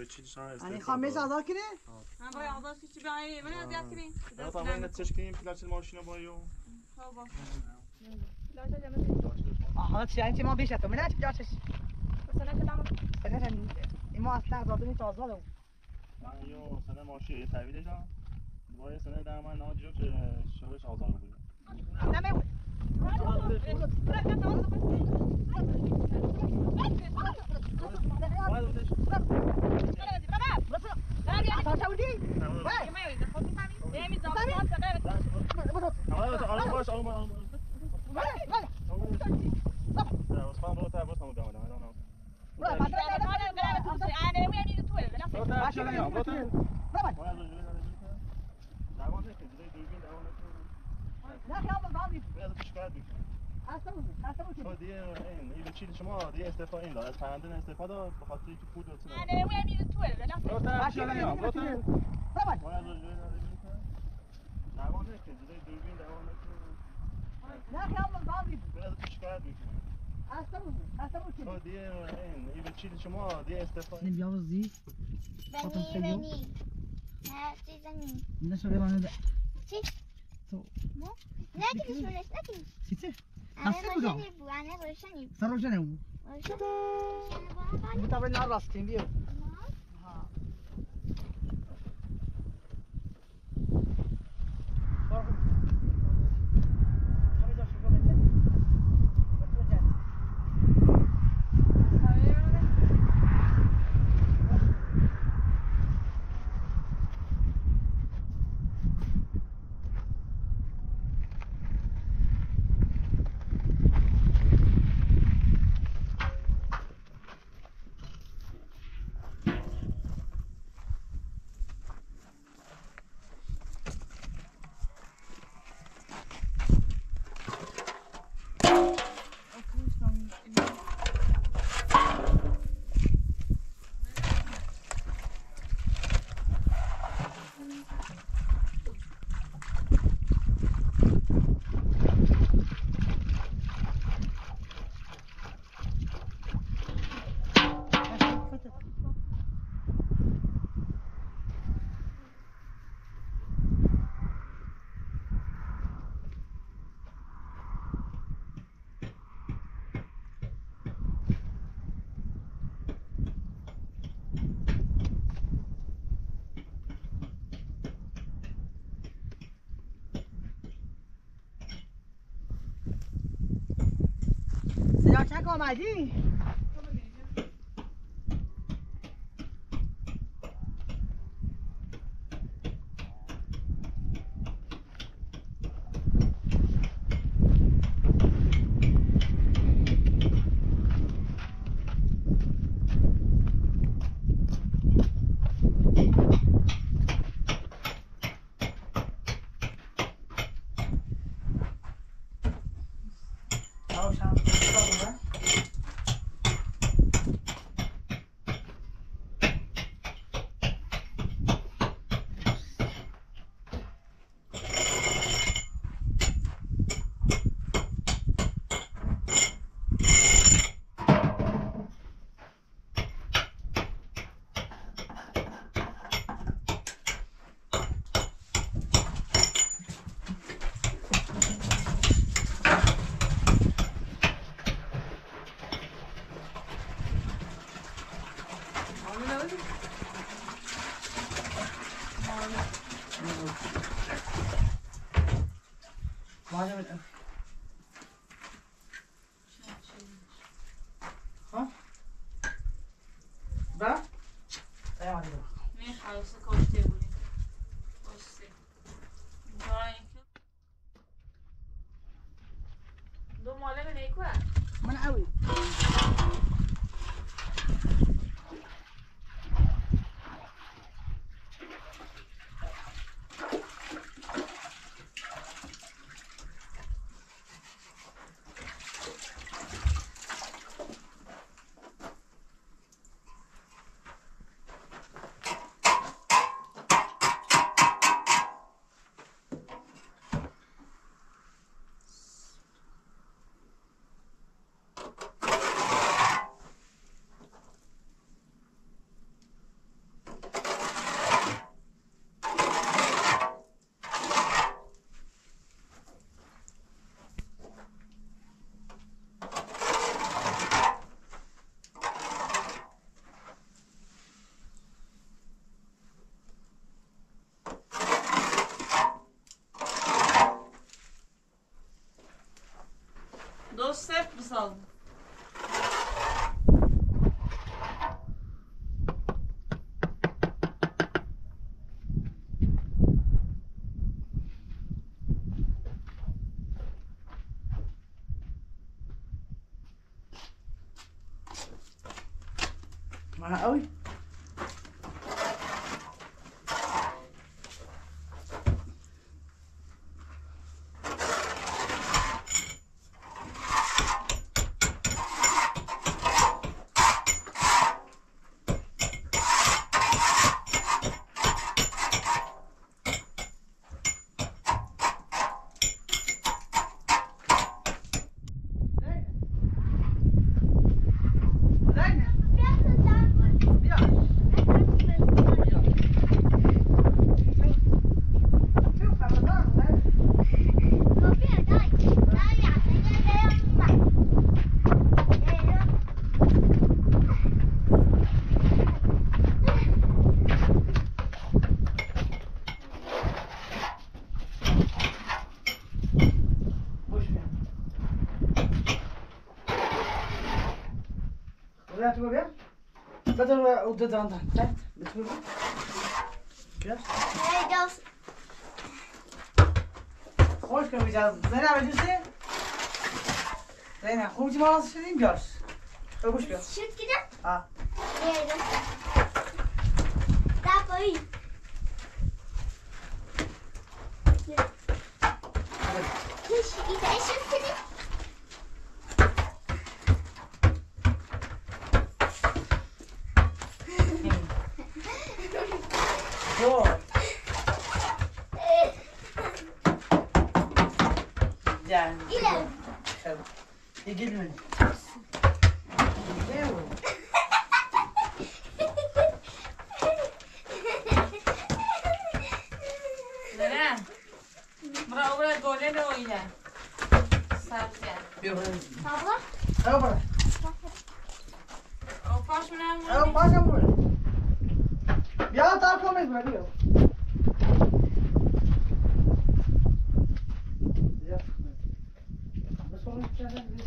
يعني خميس آزار کنه؟ من باید آزاد کشی بیایی من اذیت کنی نه تا باید نتش کنیم پلاچ ماشین بایو حالا چی ما بیش تو منش جاشش مثلا ما اصلا زاده نیست آزاده من یو سنه ماشین یه تحویل دادم دوباره سنه در من ناجو که شبش آزار بود نمی‌خواد شما دیگه استفاده این داد از پرنده استفاده به خاطر اینکه پول داد انا وين مين تويل لا شما دیگه استفاده نمی‌آوازی بني ها تيزني نشو غيرانه ده چی؟ تو نکنیش منش نکنیش چی انا روشنی بو انا روشنی سر روشنه بود روشنی بو متابع نار راستین بیو سیاچک آمدی؟ من قوي بذار او دادن ده بتقول بیا Nee, dat is... خوش کنم بیجا زنه بجوزه زنه خوب جمال از شدیم بیاش خوش بیا Shoot je dat? ها Nee, dat is... Daar voor je. Dus iedereen shoot je dit? Goed. Ja. Iedereen. Je gilt me. Heel. نه برای برای گله نویده سبزی بیا بریم. Papa? Ga maar. او پاش منم Ga pas aan boord. Ja, daar kom ik maar hier. Ja. Dat is wel een challenge.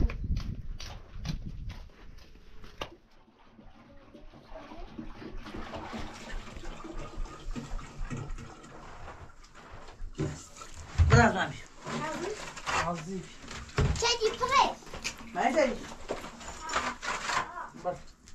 Biraz daha bir. Az değil. Zet die prijs. Nee, nee. Bak.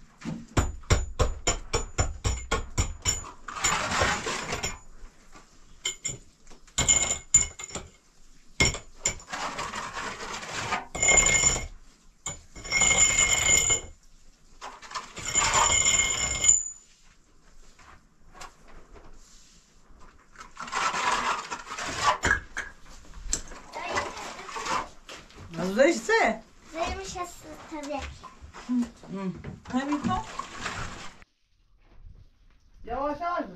Nasıl da işte? Zeynep şası tabii. همین کن Yavaş yavaş mı?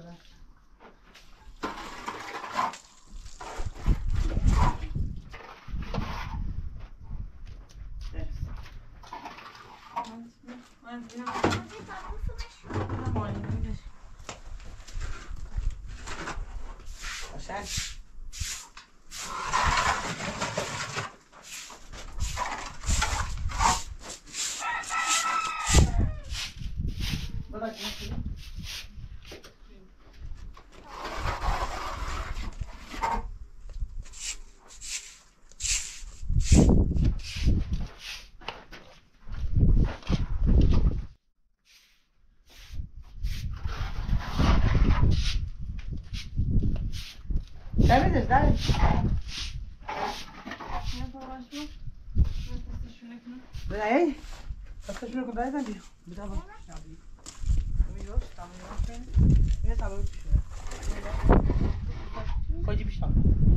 Aşağı. Bırak. Temizdir, değil mi? Ne? Hasta şunu kadar da diyor. Bir daha bak. Tamam, tamam. Ne tamam bir şey. Koydu bir şey.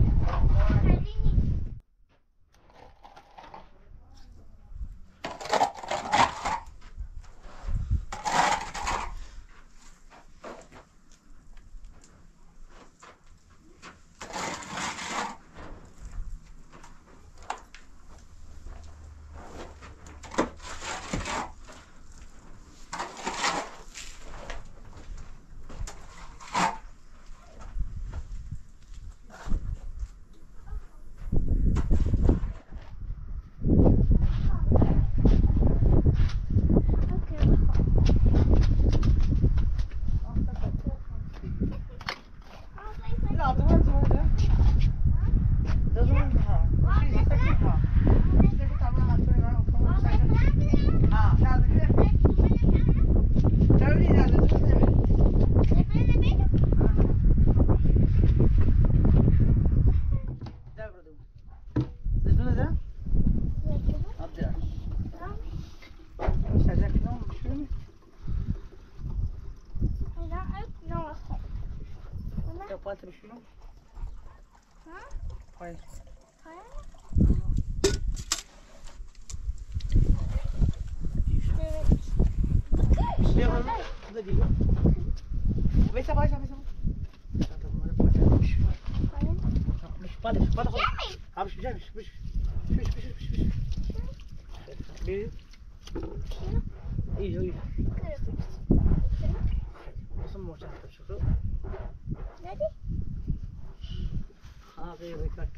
Quatro filhos. Olha. Vê se vai, vê se vai. Mش padre, padre. Abi şu gelmiş, mş. Bir. İyi, iyi. Nasıl mı olacak şu? Nerede? Abi bak.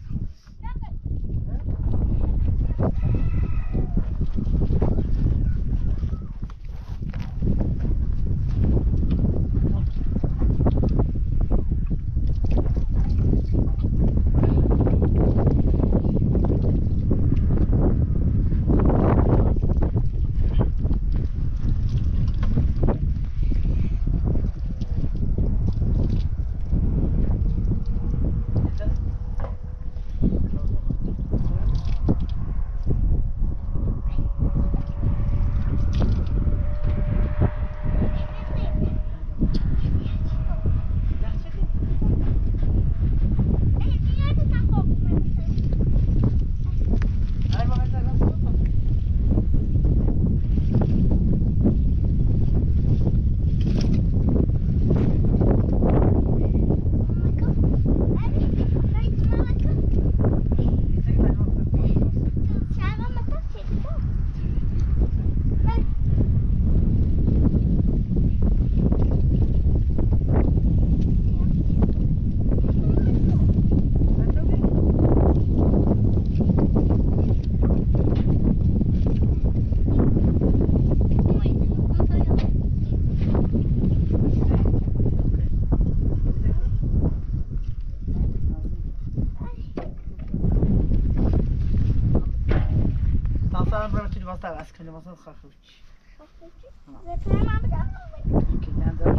از کلمات خاخوچ بتونم من بدم که نه داشت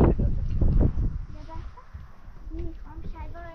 میخوام شلوار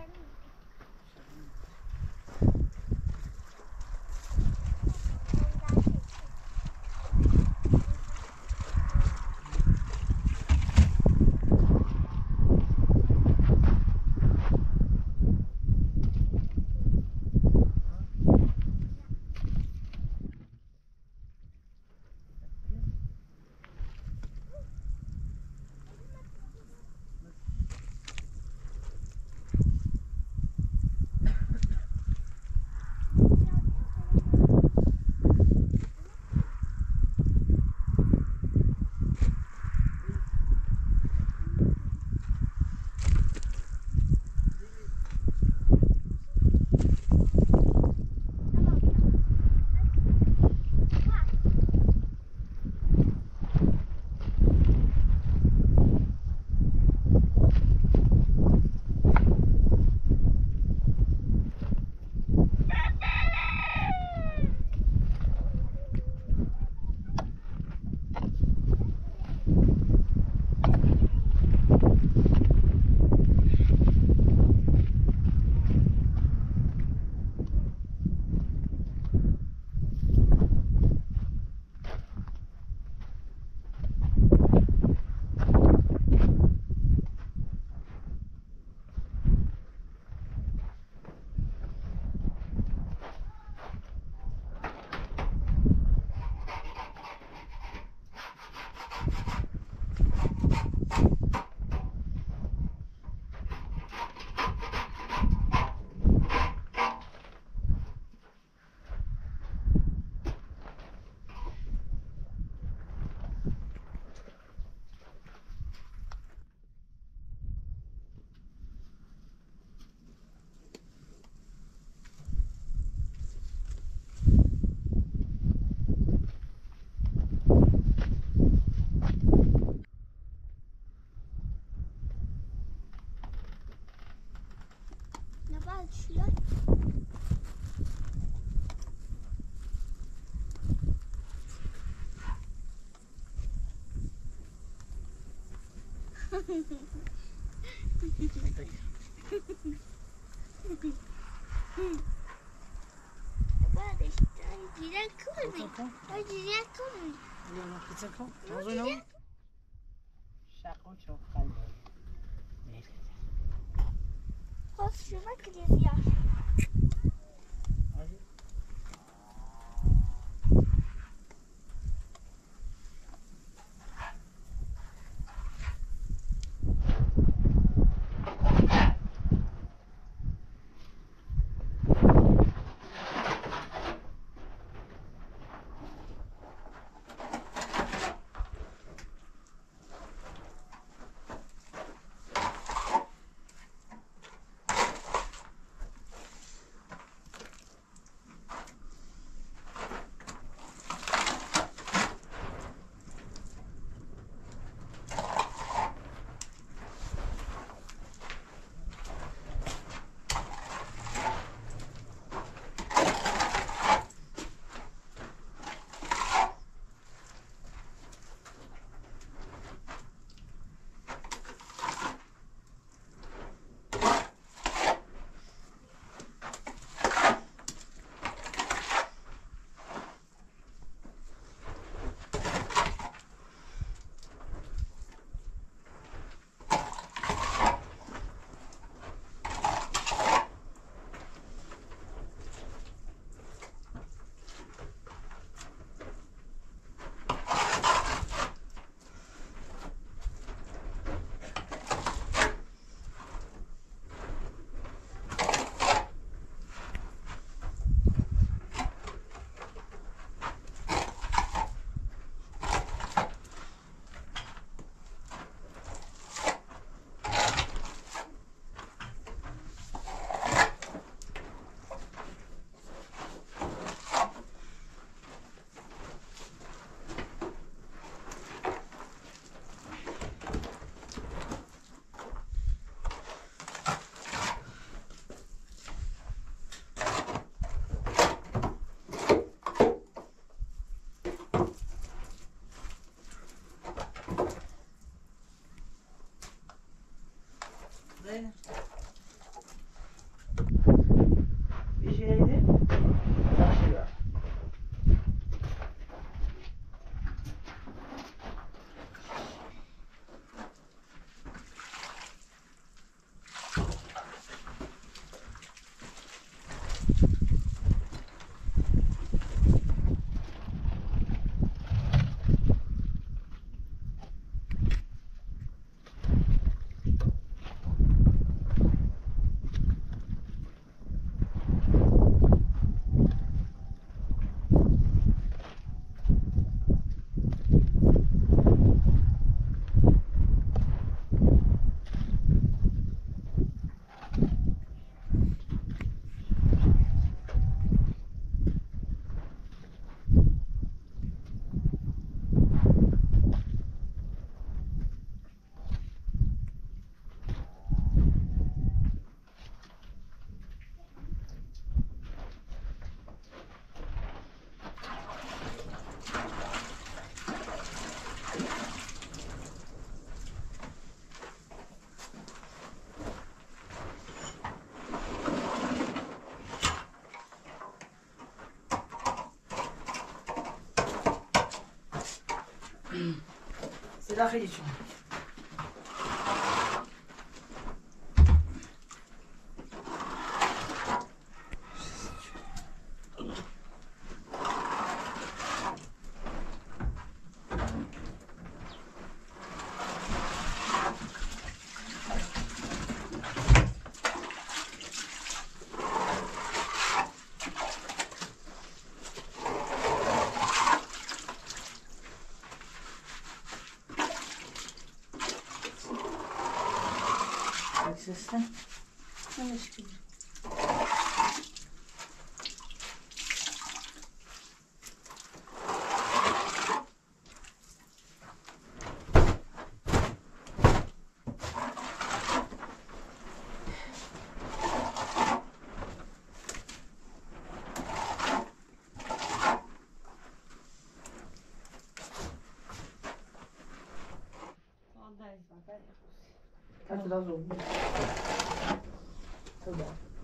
Şuna gidiyoruz ya. Böyle. Bir şeydi. Taşıyor. Silah için. Sesle. Ne çıkıyor? Hadi daha zor. Tabii.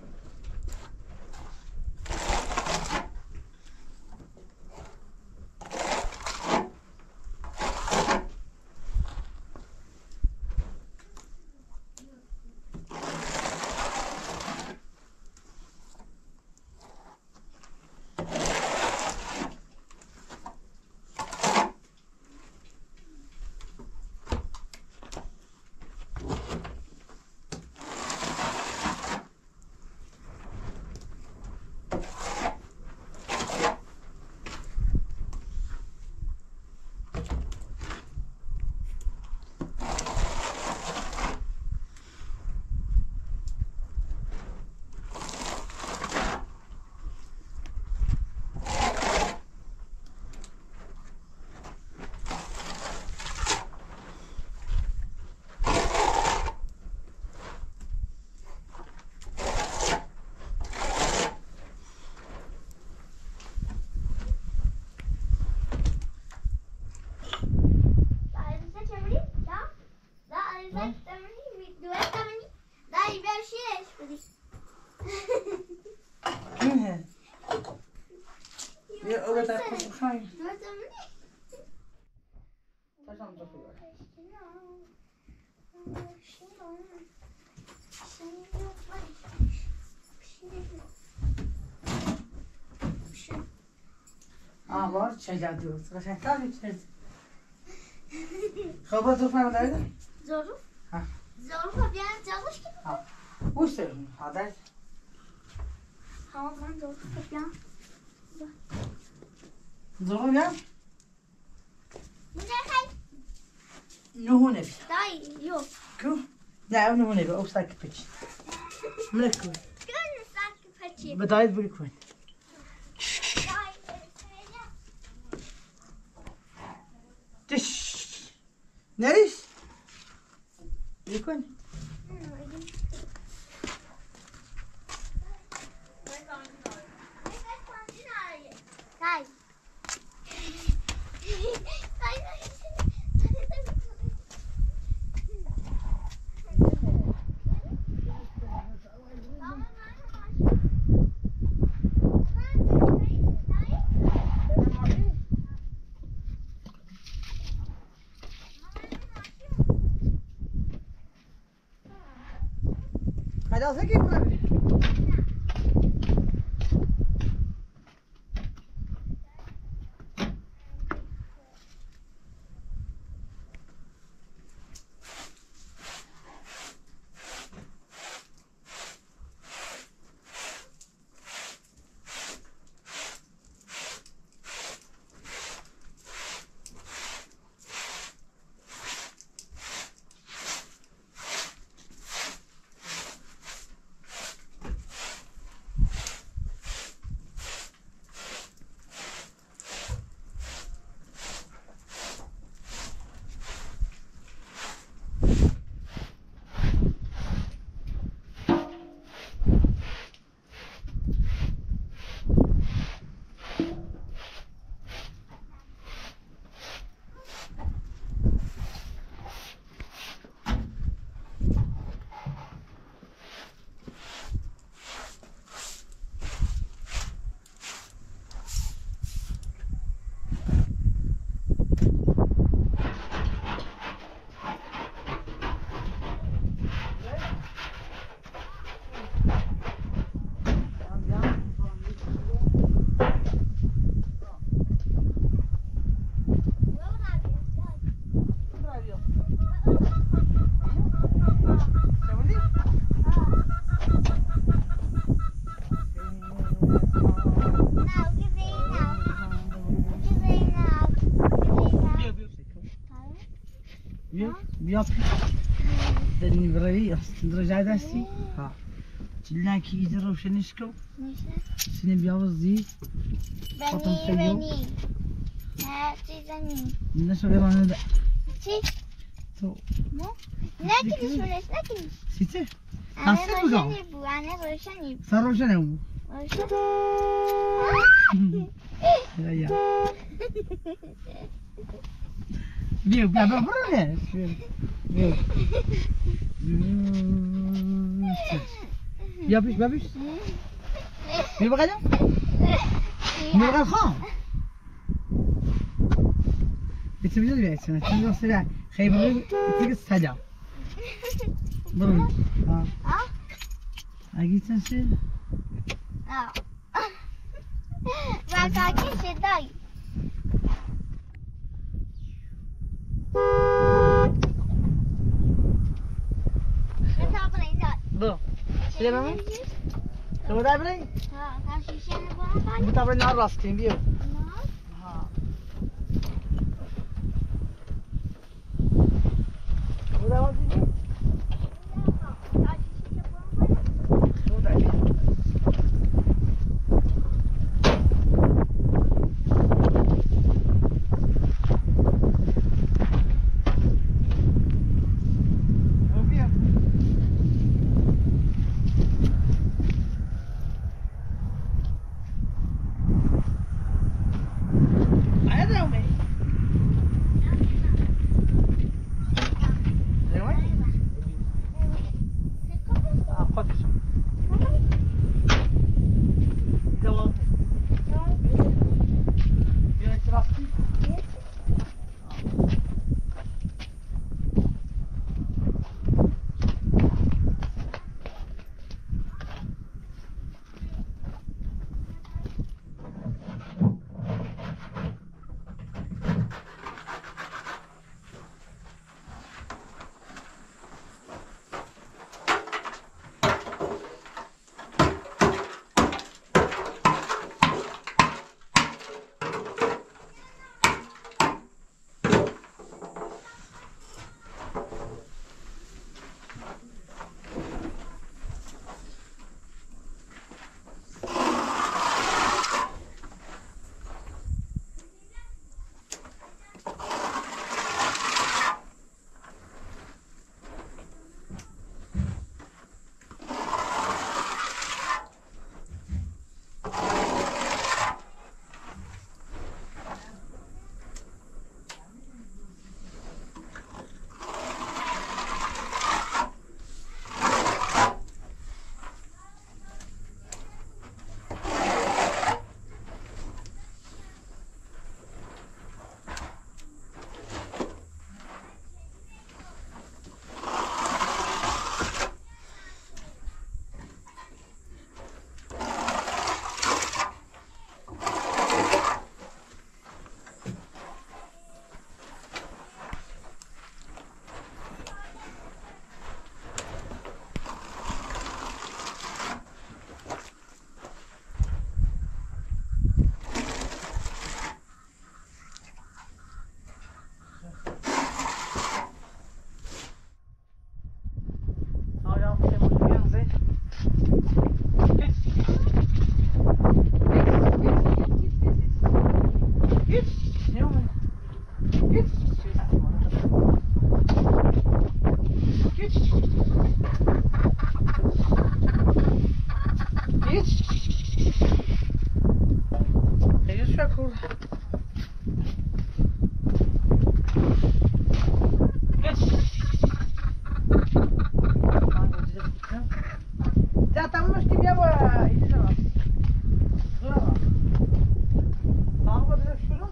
var şeyler diyoruz. Renkler içeriz. Kaba durma nerede? Zoruf. Ha. Zoruf yani çalış gibi. Ha. Bu isterim. Hadi. Ha ben zoruf yapacağım. Zoruf ya. Bu ne hay? Nuhu nevi. Dayı yok. Ku? Ne nuhu nevi. O sakı peki. Mleko. Gönlü sanki paçı. Bedayet böyle koyun. Diş. Neresi? İyi koyun. Dayı. خلاص هيك يبغى بیا دنی برای استندر جای دستی ها چیلنا کی ایجا روشنش کو سینه بیا وزی خاتم خیو بنی چی زنی نشو بیرون ده چی تو نکنیش نکنیش سیته anne Nasıl bu gam? roşani bu anne roşani Sen roşene bu ya ya Viu, bla bla bla ne? Viu. Yapış, yapış. Bir bakalım. Bir bakalım ha. Bitirebilir miyiz sana? Şimdi o sıra Khaybar'ı bitiririz selam. Durun. Ha. Ha gitsen şey. ben sakin Şeday hesabına iner Dur. Şöyle mi? Şöyle da böyle. ha sen şişeni bana ver Bu tabi ne rastlayayım diyor. Ha. Bu da var değil mi? Bu da iyi. ja, der muss gegangen sein. Jetzt, Junge. Jetzt. Det är så cool. Ya estamos que ya va y ya va. Bravo. Tamam kadar şunu.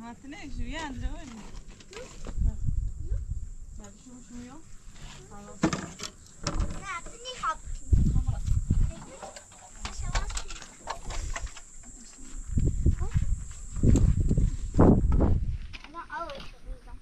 Hatine şuraya andra öyle. Ya şu yok. Tamam. نه تو نیخواب الان آبش رو می‌ریزم.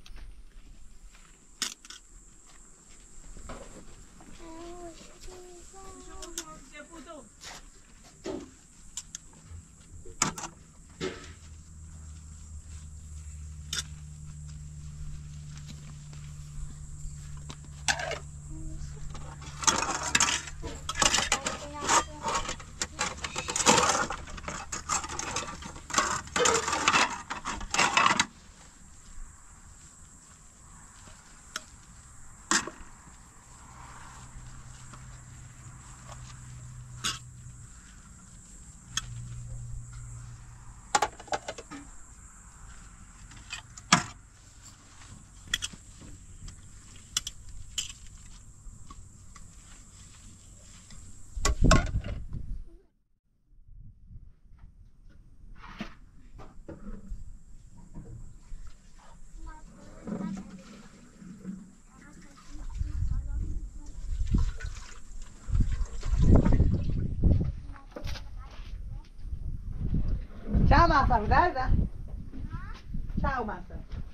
Ciao Marta, guarda. Ciao Marta.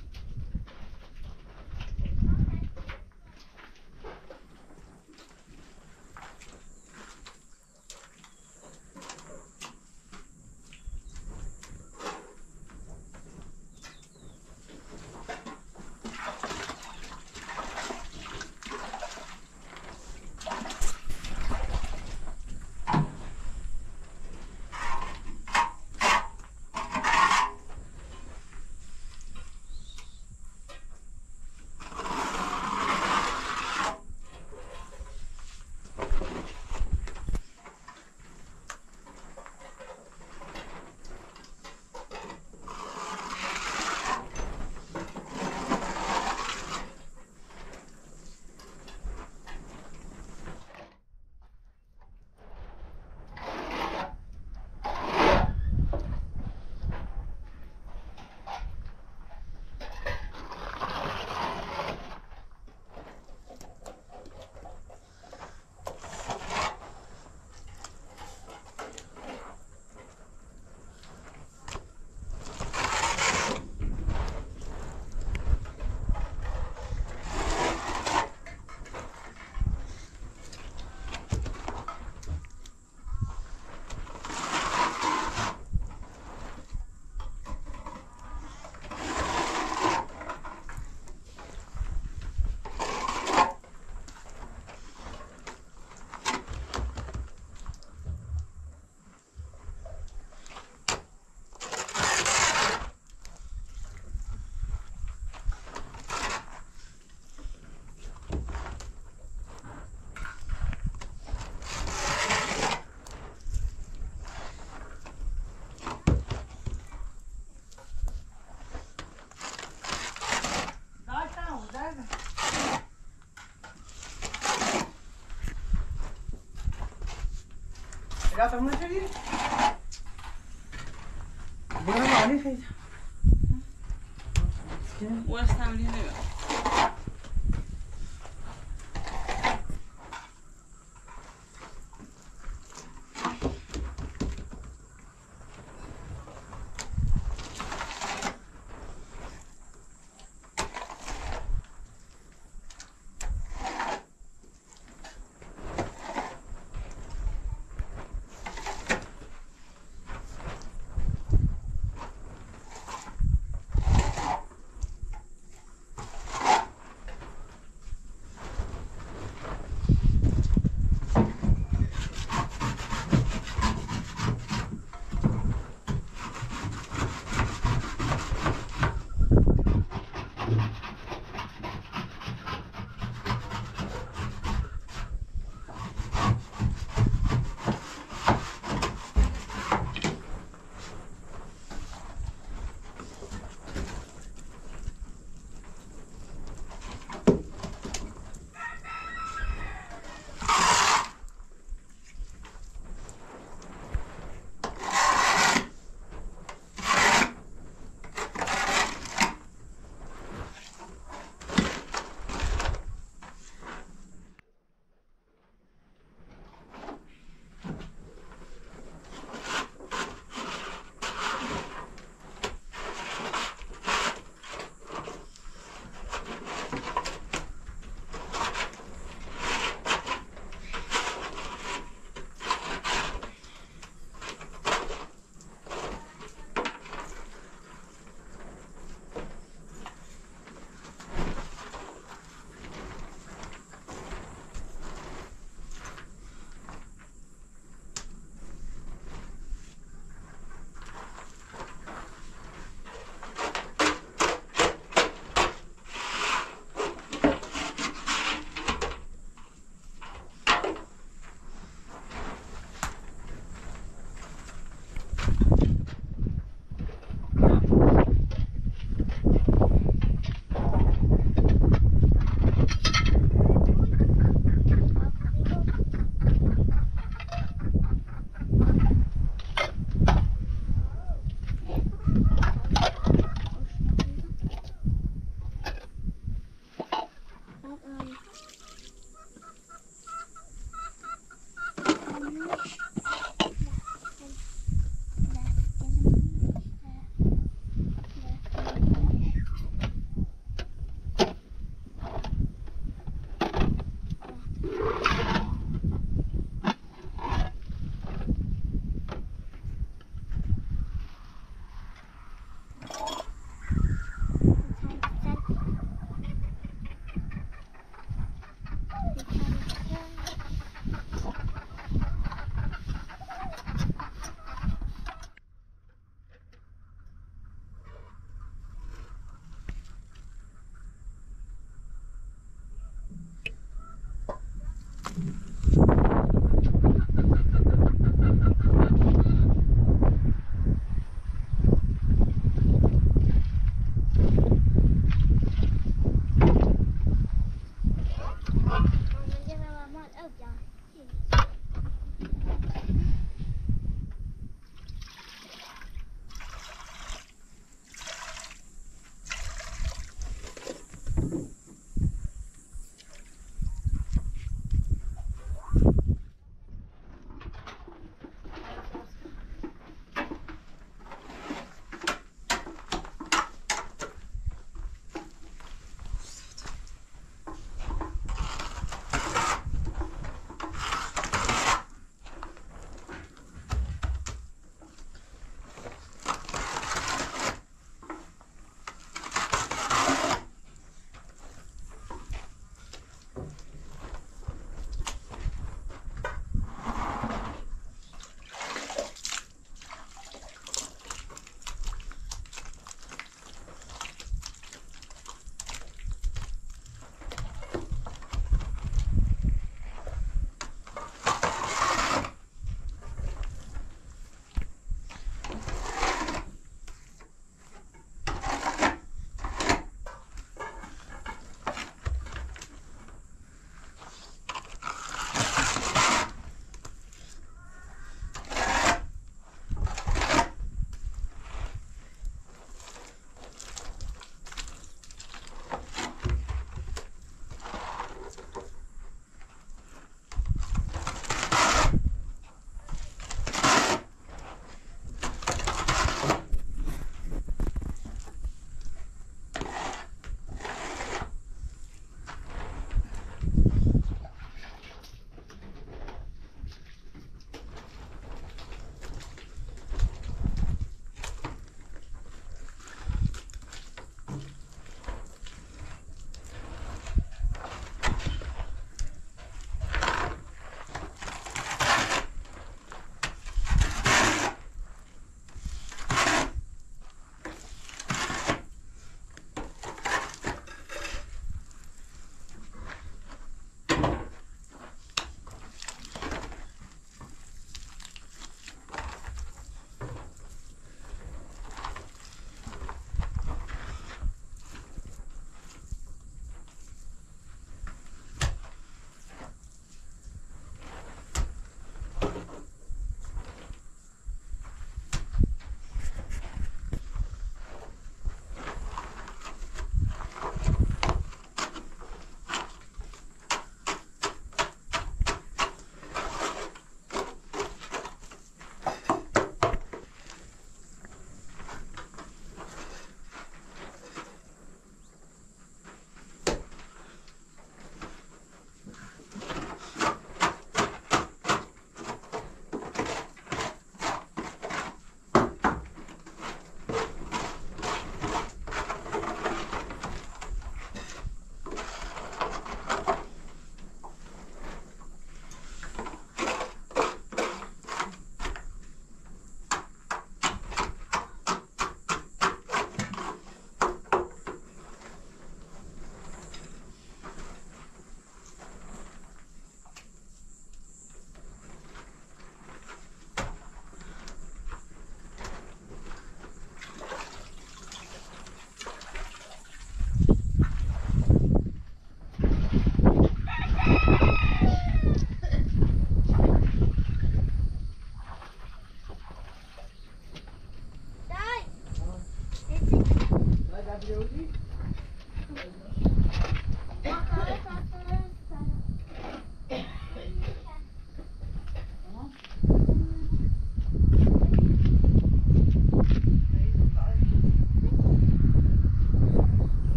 رفتم نشدی؟ برو مالی خیلی. واسه همین نمیاد.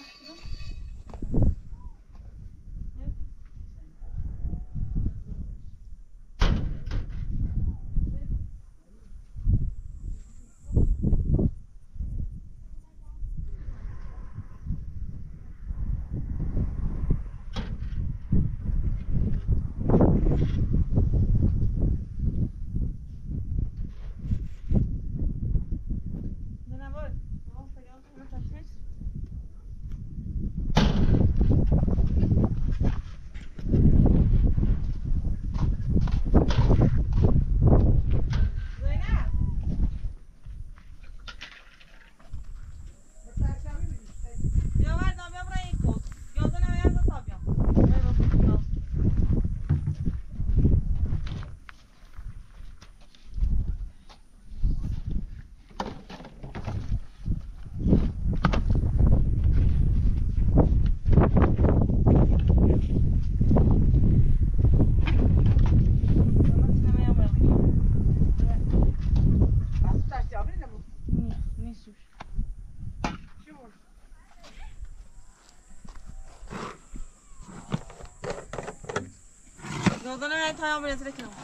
Yoldan hemen tamam buraya direkt al.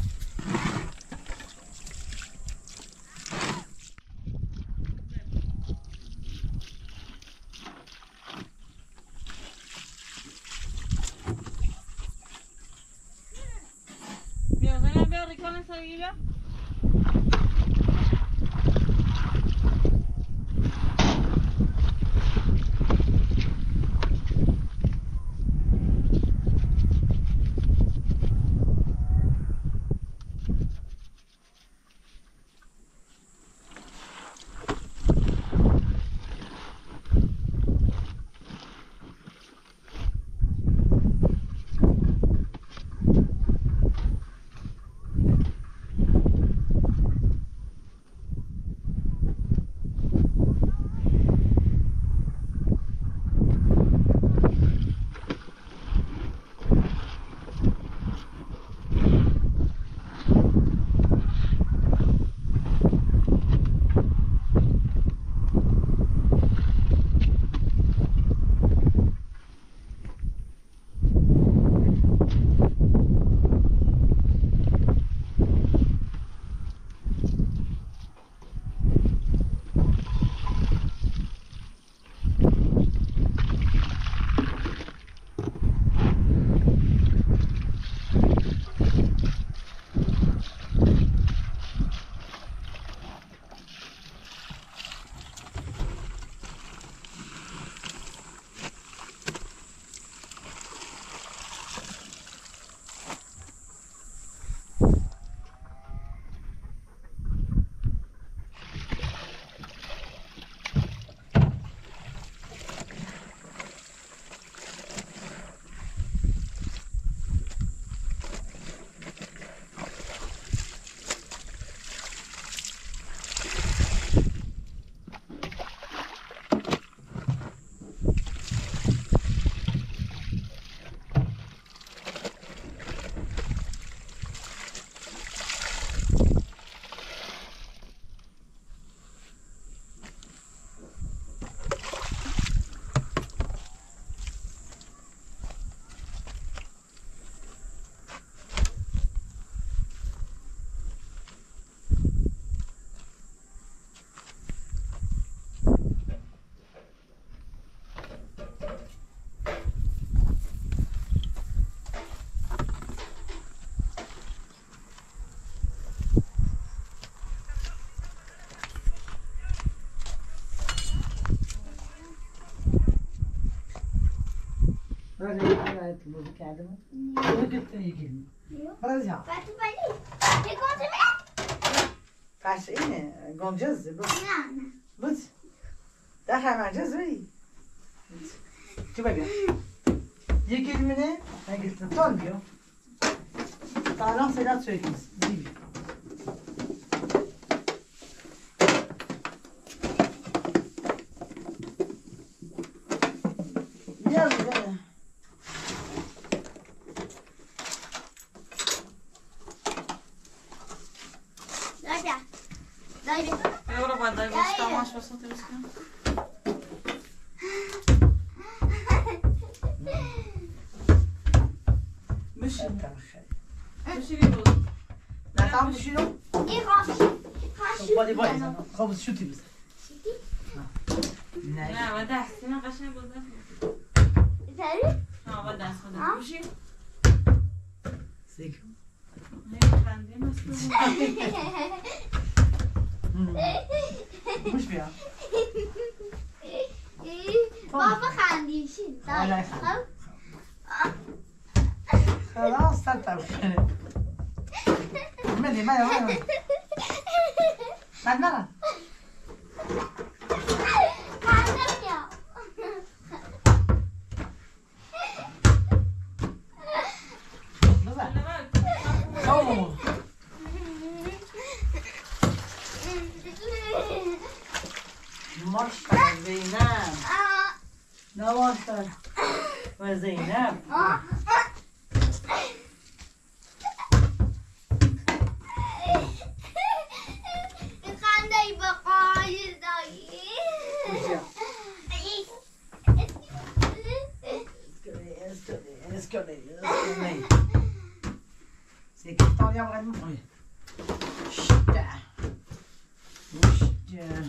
Biar rekonen saya ya. Böyle bulduk kendimi. Bunu götürün yekelim. Biraz ya. Vai tu vai ali. E conta mesmo? Faz aí, né? Gondjaz, bu. Não. Bu. Daha hemen cazı. Dur bakayım. Yekelimini ben getirdim. Tanmıyor. Sağlam selat söyleyiniz. Değil. Gel buraya. Dai. Agora vai dar, vou estar mais para soltar isso aqui. بشین بشینی بود. نه تمام بشینو این خاشی بادی بادی خب شوتی بزن نه نه و دستی من قشنگ بود داری؟ ها و دست خودم بشین سیک نمیخندی مسئول مش بیا بابا خندیشین آره. خلاص سرتم مدي من مرة ماشاءالله زينب لا ماشاءالله وزينب سكتان يا بغيت نمشي شتا وشتا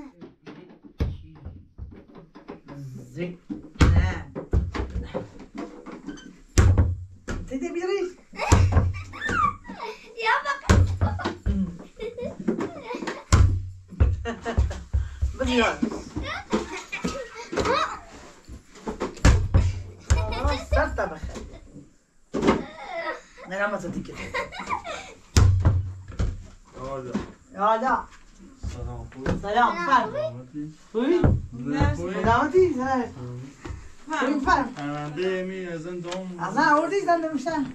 زك تدي بيري يا بقى بزيان سرتا بخير انا ما صدقت يا لا سلام فرق خوبی؟ سلامتی؟ خوبی فرق پرنده می از این دوم از نه آوردی زنده میشن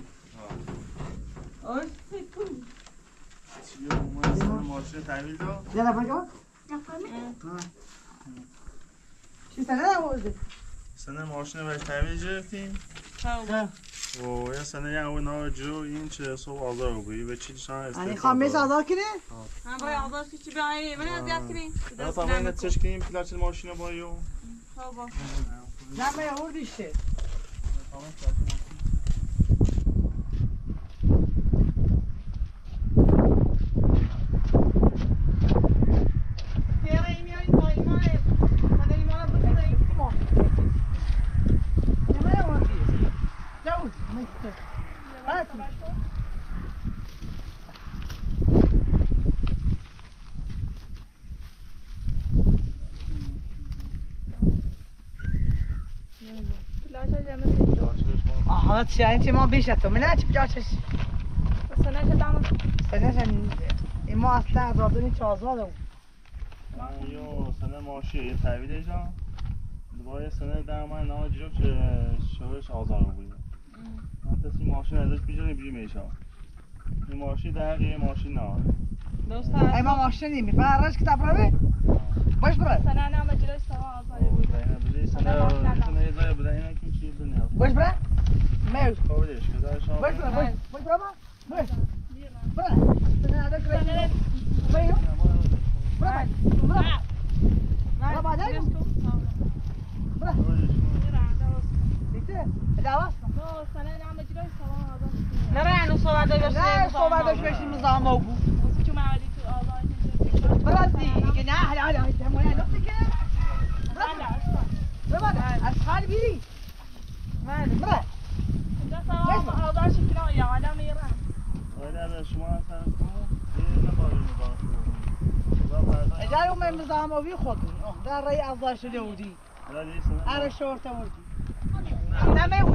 چیه اومد سن ماشین تحویل داد یه نفر که چی سنه آورده؟ سن ماشین برای تحویل گرفتیم و یه سنه یه اون آجو این چه صبح آزار بودی و چی شان استفاده یعنی خوامیس آزار کنه؟ هم باید آزار که چی بیایی من از یاد کریم نه تا من نتیش کنیم پلاچ ماشین رو بایو خب باش نه من آوردیش شه آها چی اینتی ما بیش تو من چی بجاش سنه ما اصلا از آدمی چه آزاده بود من یو سنه ماشین یه تحویل جان دوباره سنه در من آجو که شورش آزار بودی من تصمیم ماشین ازش بیجاری بیجی میشم این ماشین دقیقه ماشین نه ای ما ماشین نیمی فرش کتاب رو بی باش برای سنه نام جلوش سوا آزاری بود سنه یه زای بوده اینا که چیز دنیا باش برای میوز کاودش که داره شما باش برای باش برای باش برای سنه ادا کرد میوز برای برای برای بعدی برای دیگه دعواست نه اینو صحبت داشت نه صحبت داشت بشیم زمان بود برازی که نه حالا همون نقطه که برای از خال بیری برای باید شما اصلا یه نباره نباره اجازه من مزاحموی خودم در رای ازدار شده بودی آره شورت بودی نمی‌اول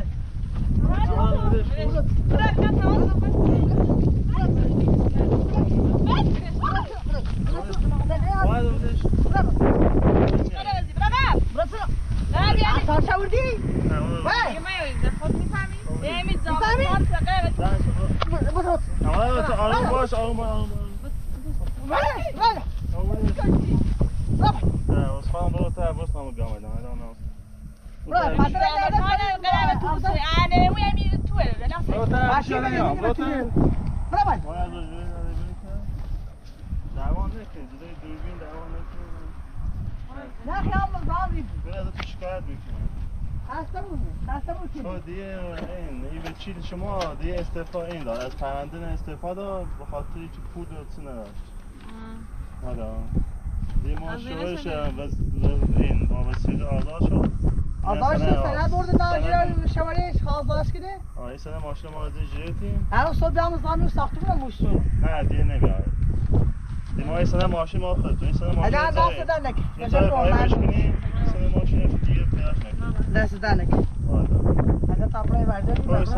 تو دیگه این به چیل شما دیگه استعفا این داد از پرنده استعفا داد به خاطر که پول چی نداشت حالا دیگه ما شوهرش این با وسیله آزاد شد آزاد شد سند برده داشت شمارش خواست کده این سنه ماشین ما از این جریتیم هر صبح بیام زمین ساخته بودم گوشتون نه دیگه نمیاد دیگه ما این سنه ماشین ما خود این سنه ماشین اگر دست دنک این سنه قایمش کنیم این سنه ماشین دیگه پیاش نکنیم دست دنک اگر تاپره برده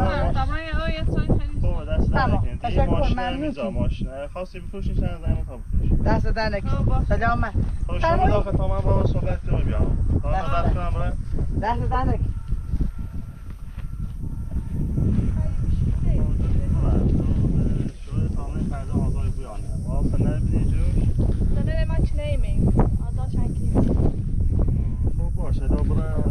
خوبه دست دنکیم دیگه ماشین میزا ماشین خواستی بفروشین چند زنی تا بفروشین دست دنک سلامت خب شما داخل تا من با صحبت کنم بیام تا من دست کنم برای دست دنک شوی تامین فردا آزای بویانه با سنه بینی جوش خب باشه دا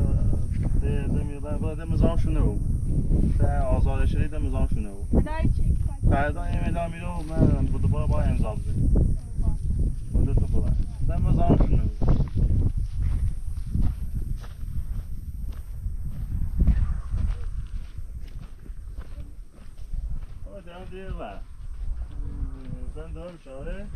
برای ده مزام شونه او ده آزاد شدید ده مزام شونه او فردا ایمیل میرو من بوده با امضا بزنیم بوده تو بودن ده مزام شونه او دارم دیگه بر زن دارم شاره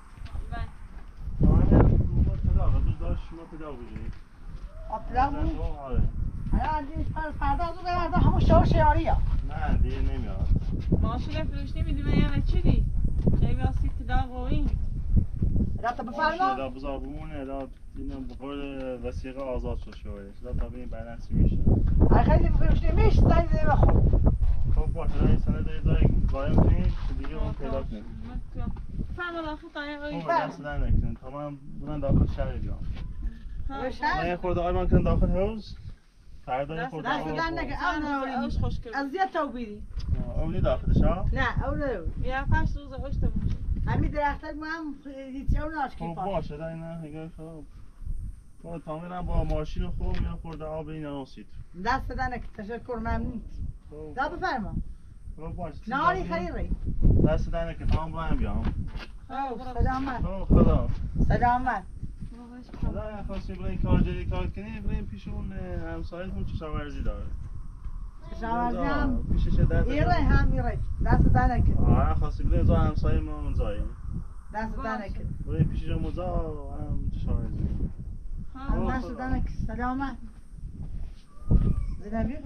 آره تو پداغ دوست داشت شما پداغ بجید آپلاغ بود آره فردا از اون برده همون شهر شیاری ها نه دیگه نمیاد ماشین فروش نمیدونه یعنی چی دی؟ چه بیاستی پداغ و این؟ رفت ماشین بفرما دا بزار بمونه دا اینم بقول وسیقه آزاد شد شوهرش دا تا ببین برنسی میشه خیلی فروش نمیش زنی زنی بخور خب باشه دا این سنه دا قایم کنید دیگه اون پیدا کنید فرما داخل قایم اوی خب دست در نکنید تا من برن داخل شهر بیام من شهر یه خورده آیمان کنم داخل حوز فردا یه خورده دست در نکن اوش خوش کرد از زیاد تو بیدی اونی داخلش ها؟ نه اون رو یا 5 روز اوش تو باشه همین درختر ما هم هیچی اون آشکی خب پاس باشه دا اینا هنگاه خب با تامیرم با ماشین خوب یه خورده آب اینا نسید دست در نکن تشکر ممنون دا بفرما خب باشه نهاری خیلی دست در نکن تمام با هم بیام سلامت خدا سلامت خدا خواستی برای کار جدی کار کنی برای پیش اون همسایتون چشاورزی داره شاورزی هم پیشش در ایره هم ایره دست در نکن آره خواستی برای زا همسایه ما منزاییم دست در نکن برای پیشش مزا هم چشاورزی دست در نکن سلامت زینبی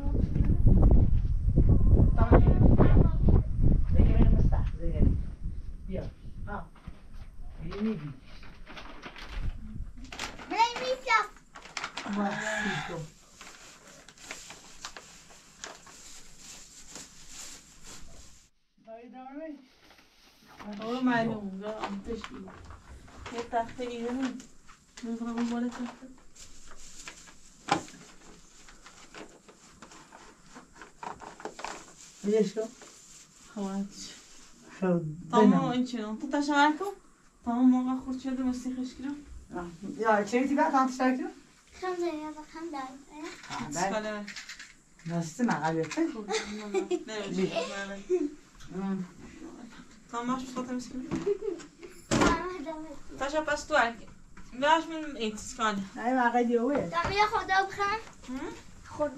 دیگه بریم مستح زینبی بیا بینی بی اون معلوم دارم تشکی یه تخته ایرانی نمیخوام اون بالا تخته بیش کن خواهدش شد تمام این چنان تو تشمر کن تمام موقع خورد شده مسیخش کرم یا چه تیبه تام تشترک کرد؟ سکاله نستی مقالیته تمامش بسخاطر مسكين تاشا بس تو عارف باش من ايه تسكاله نه مقالی اوه خود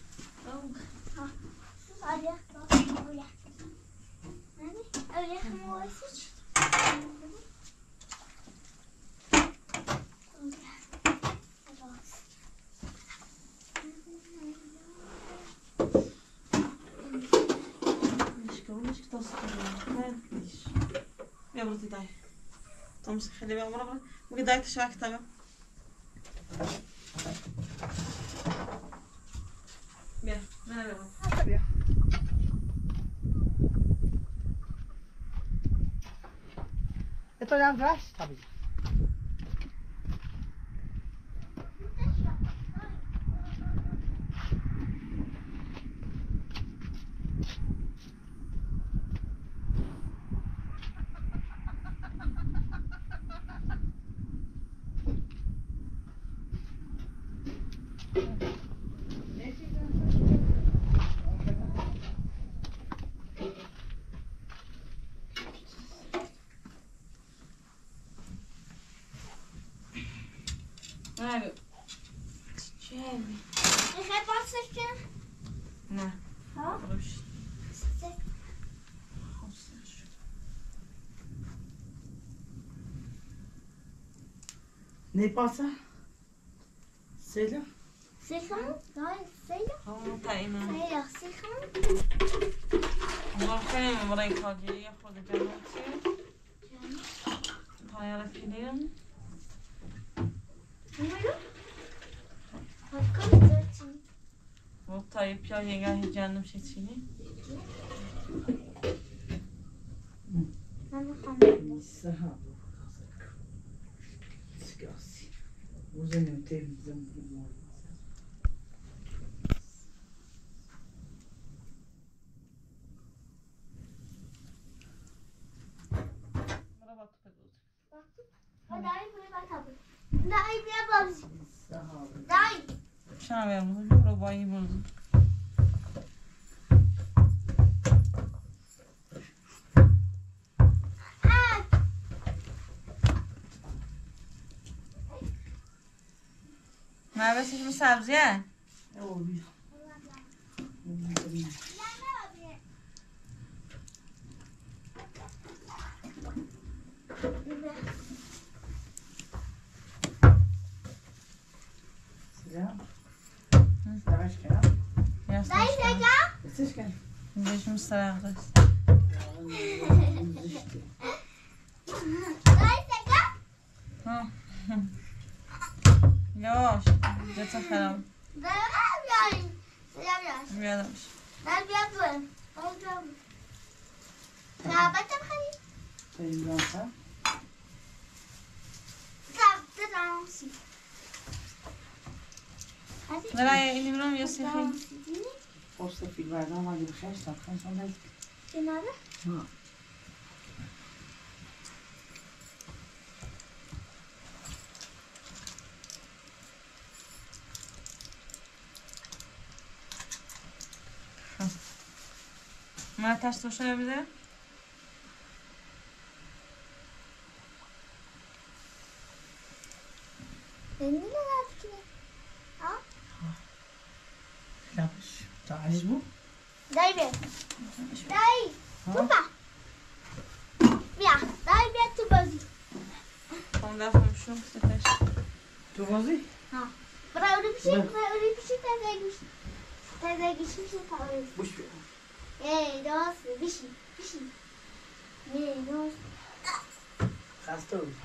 مش تصل ليش يا برتي داي تمسك خلي بقى مرة ممكن داي تشاك تبع بيا انا بيا تو هم داشت طبیعی نه ها روش سه Ne passa? Selja? سیخم دای سیخ همون تعیینه سیخ سیخم اونها خیلی برای کارگیری خود جمعاتی تایر فیلم نمیرو هاکم زرچی و تایی پیا یگه جنم شد چینی من میخوام Saha. Skasi. Uzem temizim. برای با تو بگوز دای بیا باتابی دای بیا بازی Saha. دای شما برمون برو با این برو نه بسید من سبزیه Olmuyor. Selam. Yavaş gel. دای سیگا Ses gel. بهش مسترق دست دای سیگا یواش جتا خراب دای بیای سیگا بیادمش دای بیا بون دای بیا بون لعبتم خیلی Sayın Ramsa. لعبت رانسی برای این برام یا سیخی Posta filmlerden var ya bu şey sakın sonra. کناره Ha. من تشت توشه بده بنی لعب کنه Yapış. Taciz bu. دای بیا دای تو با بیا دای بیا تو بازی خون دفعه شو ستش Tu vazi? برای اولی پیشی تازه گیشی میشه تازه Boş ver. درست بیشی درست Hasta ol.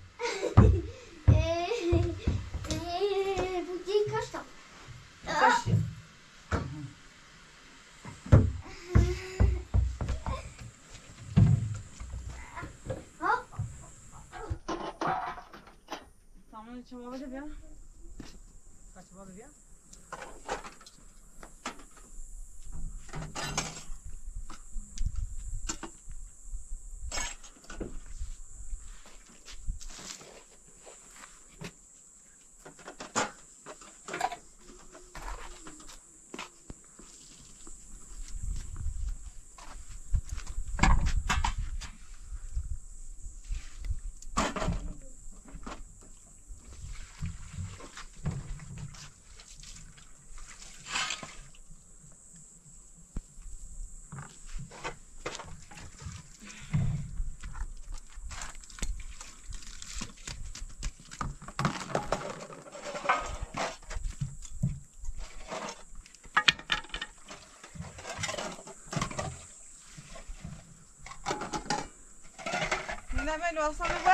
بودی کاشتم Kaç ya? tamam çabuk bده بیا Kaç vazi ya? نه بلو اصلا بگو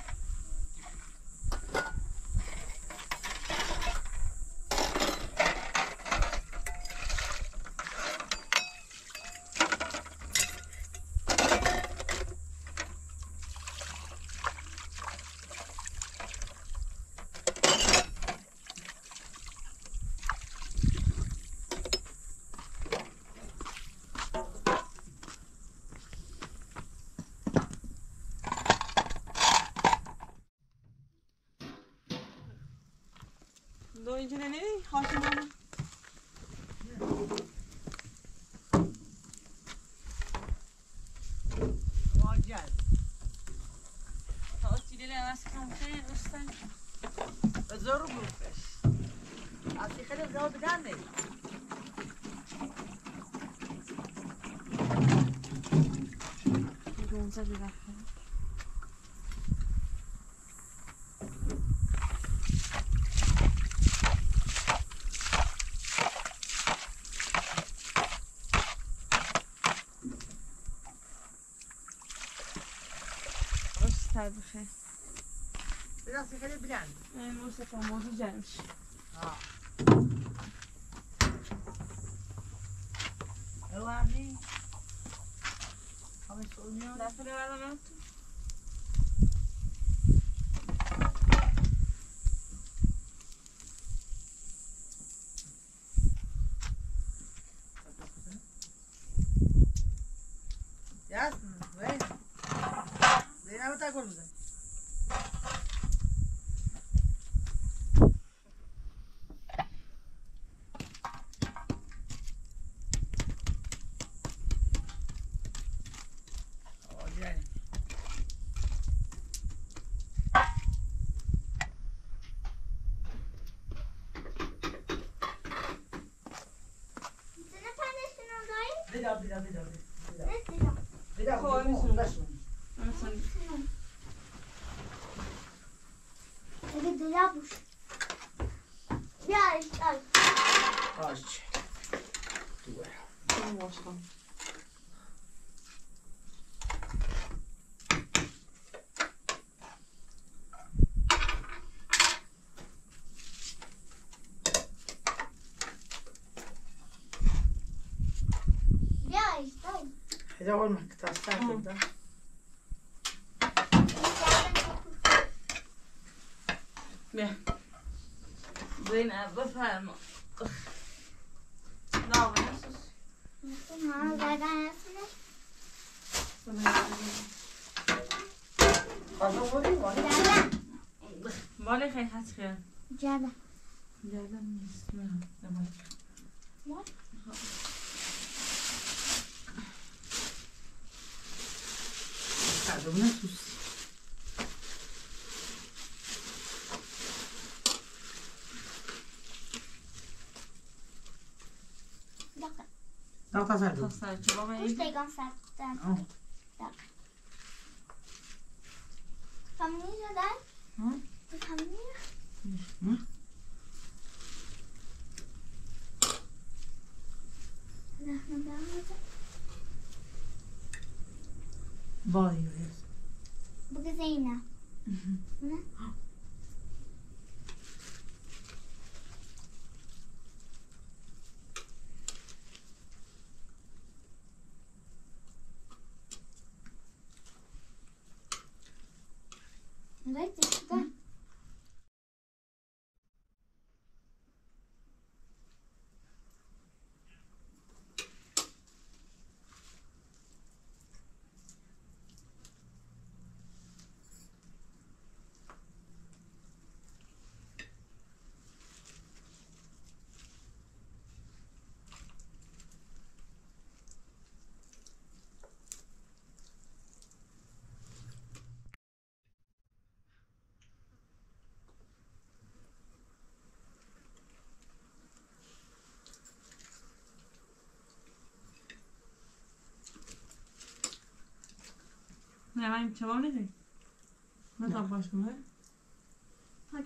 دو اینجا نی حاکم Vacel. تا تیلی لمس کم خیلی دوستن Zoru bu. Asi khale zaud gane. اینجا دیگه سر بخیر Biraz yukarı bilen. این مصطفی موضوع جمعش Ha. Önemli. Ama sormuyor. دفعه بعدم تو Jasne, weź. Zeynep'e tak ol bize. Sen efendisin oradayım. Dida. Ne diyor? Dida, Koymuşsun. Koymuşsun. Ama sen Evet diyormuş. Ya işte. Aç. Tamam başkan. Ya işte. Hadi olmak. Taslar burada. بیا زینب بفرما داغ نسوز Ha, zaten yapsınlar. Fazla koyayım mı? Gel. بالي خي حد خير Gel. جالا اسمها What? Hadi bu ne sus. Bir dakika. Ne tasar bu? تصل بابا Kuş این daygan sertten. Al. Familie der. Hı? Die Familie. Hı? Vay be. Bu kız Zeynep. Ne? Evet işte. نه من کباب نداری نه تا باش کنه Hadi.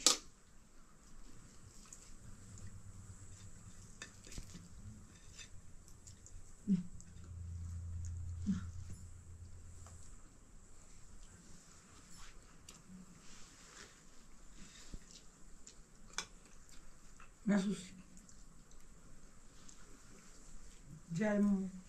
Ne sus? Gelme.